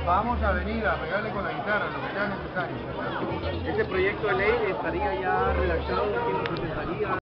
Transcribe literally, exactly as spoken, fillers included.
Vamos a venir a pegarle con la guitarra, lo que sea necesario. ¿Ese proyecto de ley estaría ya redactado? ¿Quién lo presentaría?